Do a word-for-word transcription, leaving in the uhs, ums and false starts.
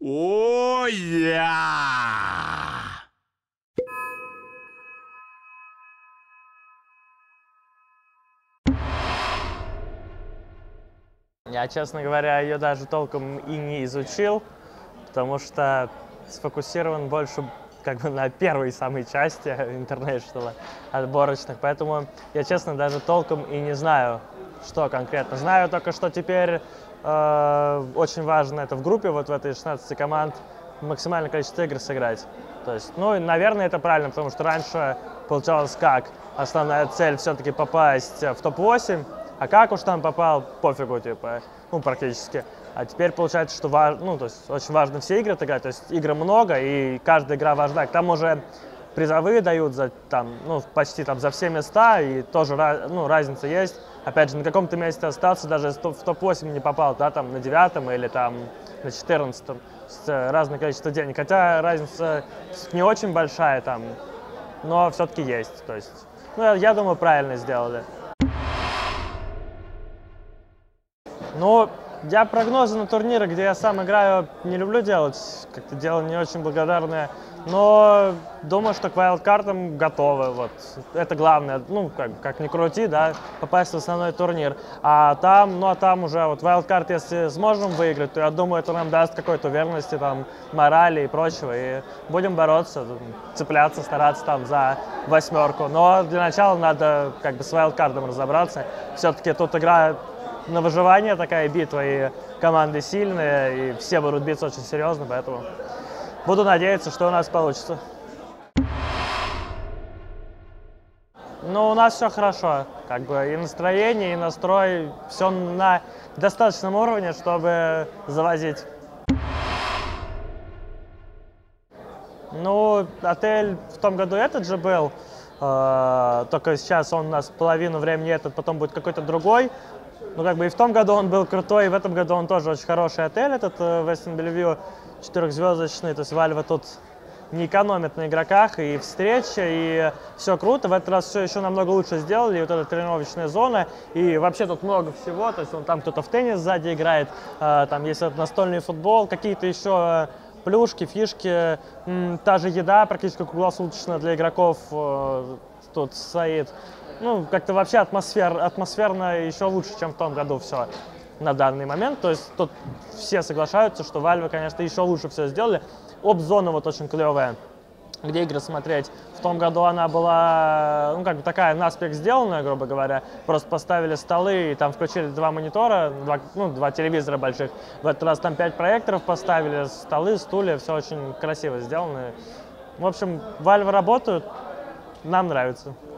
О, я! Я, честно говоря, ее даже толком и не изучил, потому что сфокусирован больше как бы на первой самой части International отборочных, поэтому я, честно, даже толком и не знаю, что конкретно. Знаю только, что теперь э, очень важно это в группе, вот в этой шестнадцати команд, максимальное количество игр сыграть. То есть, ну, наверное, это правильно, потому что раньше получалось как? Основная цель все-таки попасть в топ восемь, а как уж там попал, пофигу, типа, ну, практически. А теперь получается, что важ... ну, то есть, очень важно все игры играть, то есть игр много, и каждая игра важна. Там уже призовые дают за, там, ну, почти там, за все места, и тоже ну, разница есть. Опять же, на каком-то месте остался, даже если в топ восемь не попал, да, там, на девятом или там, на четырнадцатом, разное количество денег. Хотя разница не очень большая, там, но все-таки есть. То есть, ну, я думаю, правильно сделали. Ну, я прогнозы на турниры, где я сам играю, не люблю делать, как-то дело не очень благодарное, но думаю, что к вайлдкартам готовы, вот, это главное, ну, как, как ни крути, да, попасть в основной турнир, а там, ну, а там уже, вот, вайлдкарт, если сможем выиграть, то я думаю, это нам даст какой-то уверенности, там, морали и прочего, и будем бороться, цепляться, стараться там за восьмерку, но для начала надо, как бы, с вайлдкартом разобраться, все-таки тут игра на выживание такая битва, и команды сильные, и все будут биться очень серьезно, поэтому буду надеяться, что у нас получится. Ну, у нас все хорошо, как бы и настроение, и настрой, все на достаточном уровне, чтобы завозить. Ну, отель в том году этот же был, э, только сейчас он у нас половину времени этот, потом будет какой-то другой. Ну, как бы и в том году он был крутой, и в этом году он тоже очень хороший отель, этот Westin Bellevue, четырехзвездочный, то есть Вальва тут не экономит на игроках, и встреча, и все круто. В этот раз все еще намного лучше сделали, и вот эта тренировочная зона, и вообще тут много всего, то есть он, там кто-то в теннис сзади играет, там есть этот настольный футбол, какие-то еще плюшки, фишки, та же еда практически круглосуточно для игроков тут стоит. Ну, как-то вообще атмосфер, атмосферно еще лучше, чем в том году все на данный момент. То есть тут все соглашаются, что Valve, конечно, еще лучше все сделали. Оп-зона вот очень клевая, где игры смотреть. В том году она была, ну, как бы такая наспех сделанная, грубо говоря. Просто поставили столы и там включили два монитора, два, ну, два телевизора больших. В этот раз там пять проекторов поставили, столы, стулья, все очень красиво сделано. В общем, Valve работают, нам нравится.